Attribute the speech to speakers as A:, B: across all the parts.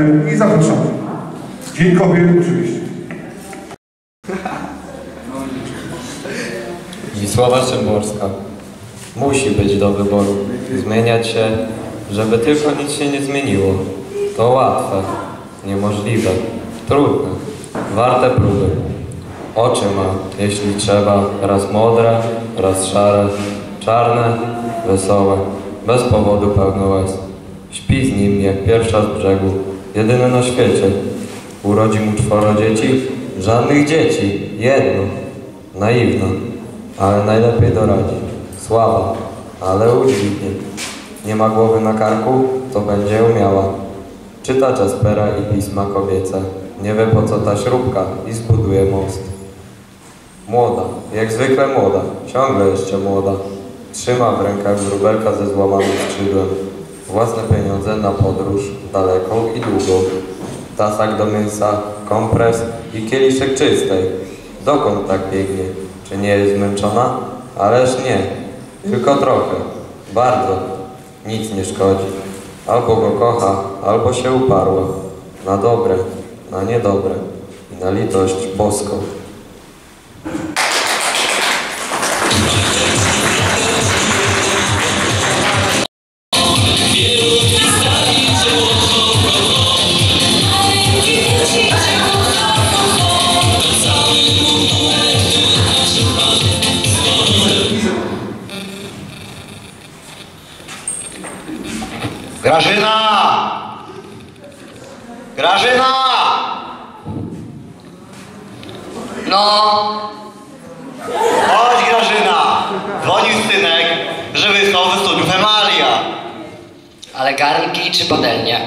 A: i zapraszamy. Dzień Kobiet oczywiście.
B: Wisława Szymborska. Musi być do wyboru. Zmieniać się, żeby tylko nic się nie zmieniło. To łatwe, niemożliwe, trudne, warte próby. Oczy ma, jeśli trzeba, raz modre, raz szare, czarne, wesołe, bez powodu pełne łez. Śpi z nim jak pierwsza z brzegu, jedyny na świecie. Urodzi mu 4 dzieci, żadnych dzieci, jedno. Naiwna, ale najlepiej doradzi. Słaba, ale udźwignie. Nie ma głowy na karku, to będzie umiała. Czyta Jaspera i pisma kobiece. Nie wie po co ta śrubka i zbuduje most. Młoda, jak zwykle młoda, ciągle jeszcze młoda. Trzyma w rękach wróbelka ze złamanym skrzydłem. Własne pieniądze na podróż, daleką i długą. Tasak do mięsa, kompres i kieliszek czystej. Dokąd tak biegnie? Czy nie jest zmęczona? Ależ nie, tylko trochę, bardzo. Nic nie szkodzi. Albo go kocha, albo się uparła. Na dobre, na niedobre i na litość boską.
C: Grażyna! Grażyna!
D: No,
C: Chodź, Grażyna! Dzwonił synek, że wysłał ze studiów Emalia.
D: ale garnki czy patelnie?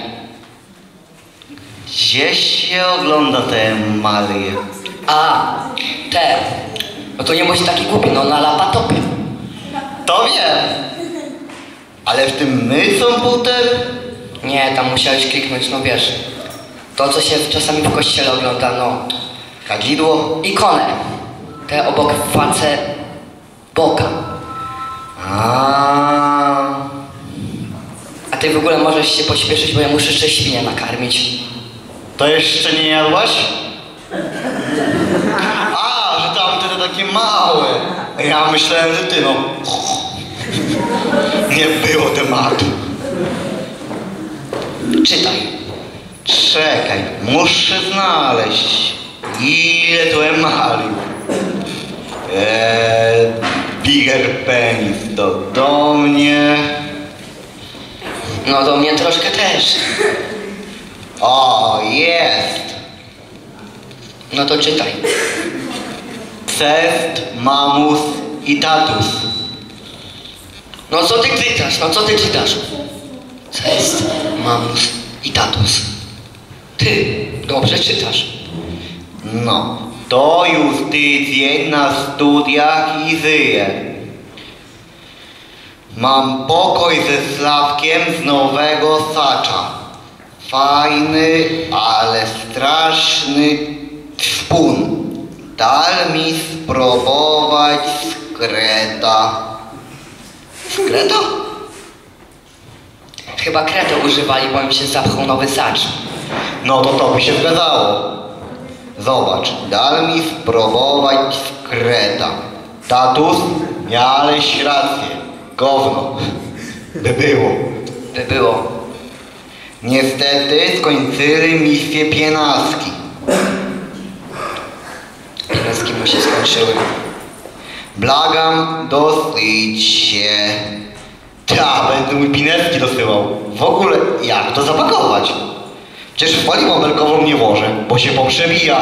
C: Gdzieś się ogląda te Emalie.
D: A, te. No to nie bądź taki głupi, no na laptopie.
C: To wiem. Ale w tym my komputer?
D: Nie, tam musiałeś kliknąć, no wiesz. To, co się czasami w kościele ogląda, no.
C: Kadzidło?
D: Ikonę. Te obok face boka. A ty w ogóle możesz się pośpieszyć, bo ja muszę jeszcze świnię nakarmić.
C: To jeszcze nie jadłaś? A, że tamte te takie małe. Ja myślałem, że ty no... Nie było tematu.
D: Czytaj.
C: Czekaj, muszę znaleźć. Ile tu emali? Bigger penis to do mnie.
D: No do mnie troszkę też.
C: O, jest.
D: No to czytaj.
C: Cest, mamus i tatus.
D: No co ty czytasz? No co ty czytasz? Cest, mamus i tatus. Ty dobrze czytasz.
C: No, to już tydzień na studiach i żyję. Mam pokój ze Sławkiem z Nowego Sacza. Fajny, ale straszny szpun. Dal mi spróbować skreta. Skreta?
D: Chyba kretę używali, bo im się zapchał Nowy Sacz.
C: No to by się zgadzało. Zobacz, dal mi spróbować skreta. Tatus, miałeś rację. Gówno. By było.
D: By było.
C: Niestety skończyły mi się pienaski.
D: Pieneski mu się skończyły.
C: Blagam, dosyć się. Ta, będę mój pineski dosyłał. W ogóle, jak to zapakować? Przecież w folię bąbelkową nie włożę, bo się poprzebija.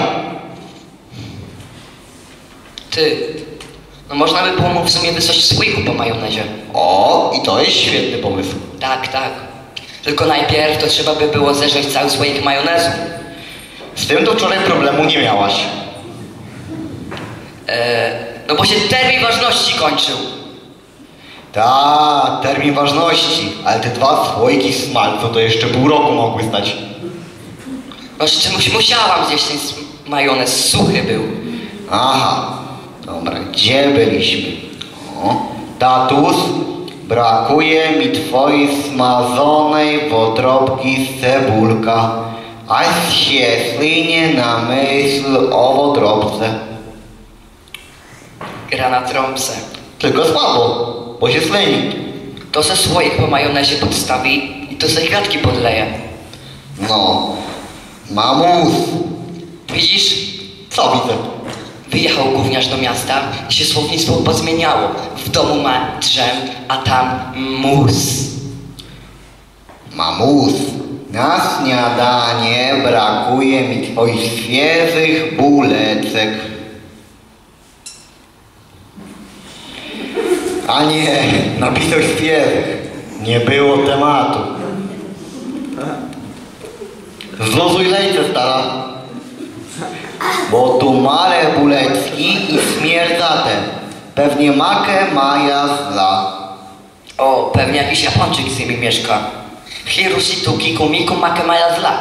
D: Ty, no można by było mu w sumie wysłać w słoiku po majonezie.
C: O, i to jest świetny pomysł.
D: Tak, tak. Tylko najpierw to trzeba by było zeżreć cały słoik majonezu.
C: Z tym to wczoraj problemu nie miałaś.
D: No bo się termin ważności kończył.
C: Ta, termin ważności, ale te 2 słoiki smalcu to jeszcze pół roku mogły stać.
D: No z czymś musiałam zjeść ten majonez, suchy był.
C: Aha, dobra, gdzie byliśmy? O, tatus, brakuje mi twojej smażonej wątróbki z cebulka. a się słynie na myśl o wątróbce.
D: Gra na trąbce.
C: Tylko słabo, bo się słyni.
D: To se słoik po majonezie podstawi i to se kratki podleje.
C: No, mamus,
D: Widzisz?
C: co widzę?
D: Wyjechał gówniarz do miasta i się słownictwo pozmieniało. W domu ma drzem, a tam mus.
C: Mamus, na śniadanie brakuje mi twoich świeżych bulecek. A nie, napisał świeżych. Nie było tematu. Zluzuj lejce, stara. Bo tu male bulecki i śmierdzate. Pewnie makę maja zla.
D: O, pewnie jakiś Japończyk z nimi mieszka. Hirushi tu kiku miku make maja zla.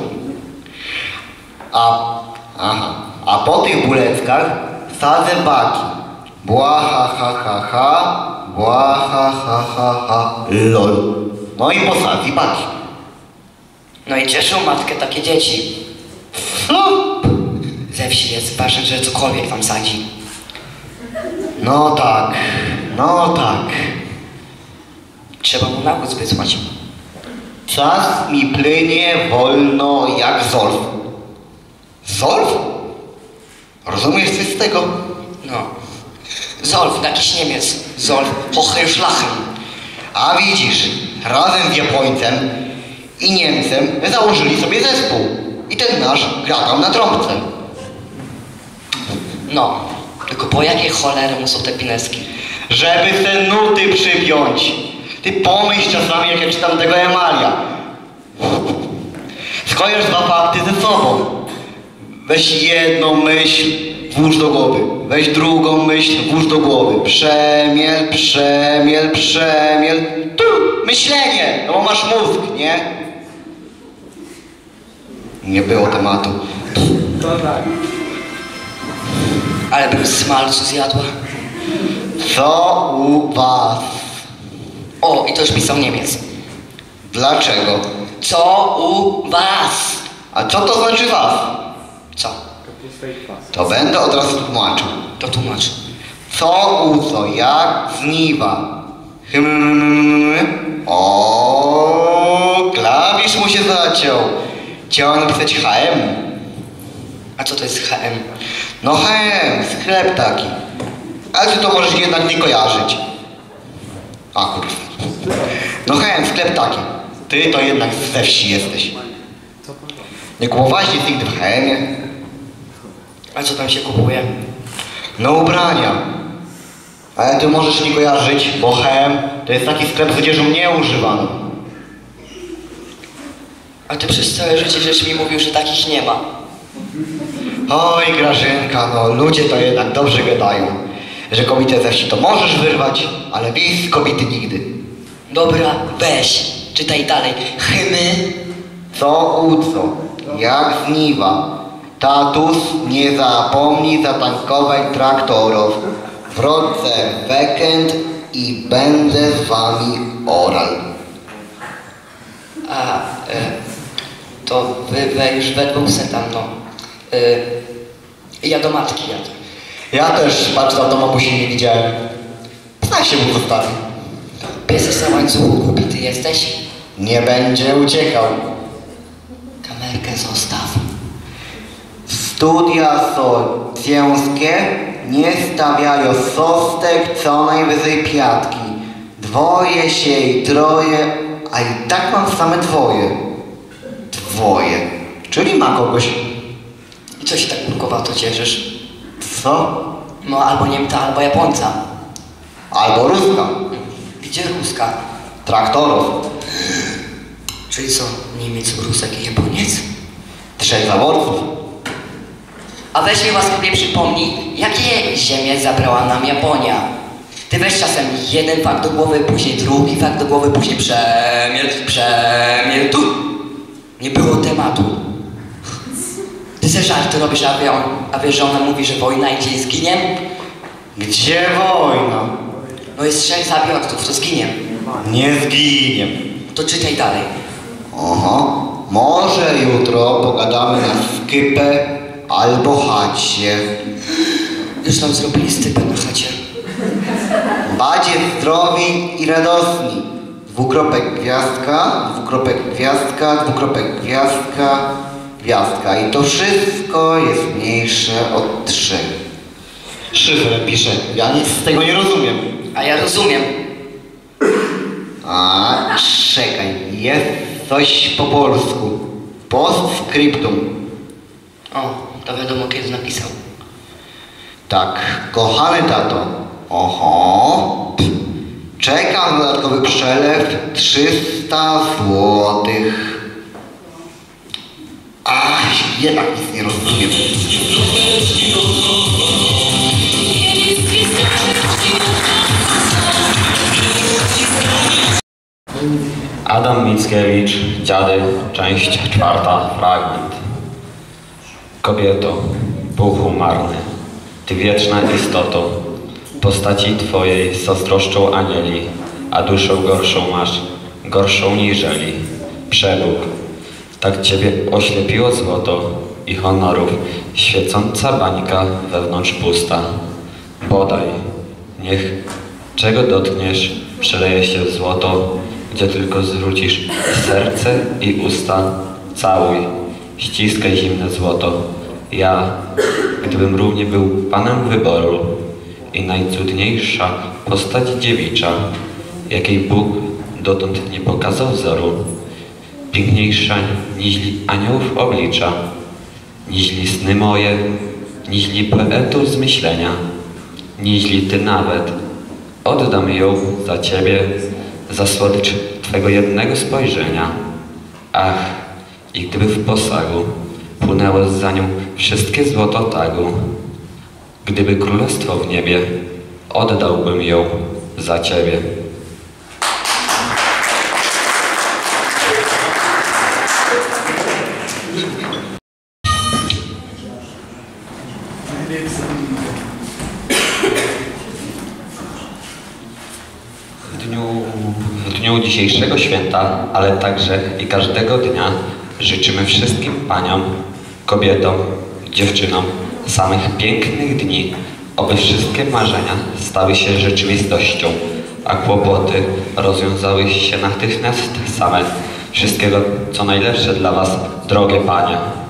C: A po tych buleckach sadzę baki. Błaha ha ha ha, błaha ha ha ha, lol. No i posadzi baki.
D: No i cieszą matkę takie dzieci.
C: Flop.
D: Ze wsi jest ważne, że cokolwiek wam sadzi.
C: No tak, no tak.
D: Trzeba mu nagłód wysłać.
C: Czas mi płynie wolno jak zolf. Zolf? Rozumiesz coś z tego?
D: No. Zolf, jakiś Niemiec. Zolf, Hohenschlachen.
C: A widzisz, razem z Japońcem i Niemcem założyli sobie zespół. I ten nasz gra tam na trąbce.
D: No. Tylko po jakiej cholery mu są te pineski?
C: Żeby te nuty przypiąć. Ty pomyśl czasami, jak ja czytam tego Emalia. Skojarz dwa fakty ze sobą. Weź jedną myśl, włóż do głowy. Weź drugą myśl, włóż do głowy. Przemiel, przemiel, przemiel. Tu, myślenie, no bo masz mózg, nie? Nie było tematu.
D: Ale bym smalcu zjadła.
C: Co u was?
D: O, i to już pisał Niemiec.
C: Dlaczego?
D: Co u was?
C: A co to znaczy was?
D: Co?
C: To będę od razu tłumaczył.
D: To tłumacz.
C: Co u co, jak żniwa. O, klawisz mu się zaciął. Chciałem napisać HM.
D: A co to jest HM?
C: No HM, sklep taki. Ale ty to możesz jednak nie kojarzyć. A kurwa. No HM, sklep taki. Ty to jednak ze wsi jesteś. Nie kupowałeś nic nigdy w HM-ie?
D: A co tam się kupuje?
C: No ubrania. Ale ty możesz nie kojarzyć, bo HM to jest taki sklep z odzieżą nieużywaną.
D: A ty przez całe życie żeś mi mówił, że takich nie ma.
C: Oj Grażynka, no ludzie to jednak dobrze gadają. Że kobietę ze wsi to możesz wyrwać, ale wiesz z kobiety nigdy.
D: Dobra, weź. Czytaj dalej. Hymy.
C: Co u co, jak żniwa. Tatus nie zapomni zatankować traktorów. Wrócę w weekend i będę z wami oral.
D: A, to wy już we dwóch se tam, no. Ja do matki jadę.
C: Ja też, patrz, za to mamusi nie widziałem. Zna się mu zostawi.
D: Pies na łańcuchu, głupi ty jesteś?
C: Nie będzie uciekał.
D: Kamerkę zostaw.
C: Studia są ciężkie, nie stawiają sostek, co najwyżej piatki. Dwoje się i troje, a i tak mam same dwoje. Dwoje. Czyli ma kogoś.
D: I co się tak kurkowato cieszysz?
C: Co?
D: No albo Niemca, albo Japońca.
C: Albo Ruska.
D: Gdzie Ruska?
C: Traktorów.
D: Czyli co, Niemiec, Rusek i Japoniec?
C: 3 zaborców.
D: A weź mi łaskawie przypomnij, jakie ziemię zabrała nam Japonia? Ty weź czasem jeden fakt do głowy, później drugi fakt do głowy, później przemiel tu. Nie było tematu. Ty se żarty robisz, a wiesz, że ona mówi, że wojna idzie i zginie?
C: Gdzie wojna?
D: No jest 3 zabiorców, to zginie.
C: Nie zginie.
D: To czytaj dalej.
C: Oho. może jutro pogadamy na skypę albo chacie.
D: Już nam zrobili stypę na chacie.
C: Badzie zdrowi i radosni. Dwukropek gwiazdka, dwukropek gwiazdka, dwukropek gwiazdka, gwiazdka. I to wszystko jest mniejsze od 3. Szyfrem pisze. Ja nic z tego nie rozumiem.
D: A ja rozumiem.
C: A, czekaj. Jest coś po polsku. Postscriptum.
D: O, to wiadomo kiedy napisał.
C: Tak, kochany tato. Oho. Czekam dodatkowy przelew 300 złotych. Ach, jednak nic nie rozumiem.
E: Adam Mickiewicz, Dziady, część 4, fragment. Kobieto, puchu marny, ty wieczna istoto, postaci twojej zazdroszczą anieli, a duszę gorszą masz, gorszą niżeli. Przebóg, tak ciebie oślepiło złoto i honorów, świecąca bańka wewnątrz pusta. Bodaj, niech czego dotkniesz, przeleje się złoto, gdzie tylko zwrócisz serce i usta, całuj, ściskaj zimne złoto. Ja, gdybym równie był panem wyboru i najcudniejsza postać dziewicza, jakiej Bóg dotąd nie pokazał wzoru, piękniejsza niźli aniołów oblicza, niźli sny moje, niźli poetów z myślenia, niźli ty nawet, oddam ją za ciebie, za słodycz twego jednego spojrzenia. Ach, i gdyby w posagu płynęło za nią wszystkie złoto tagu, gdyby królestwo w niebie, oddałbym ją za ciebie. W dniu dzisiejszego święta, ale także i każdego dnia życzymy wszystkim paniom, kobietom, dziewczynom samych pięknych dni, oby wszystkie marzenia stały się rzeczywistością, a kłopoty rozwiązały się natychmiast same. Wszystkiego, co najlepsze dla was, drogie panie.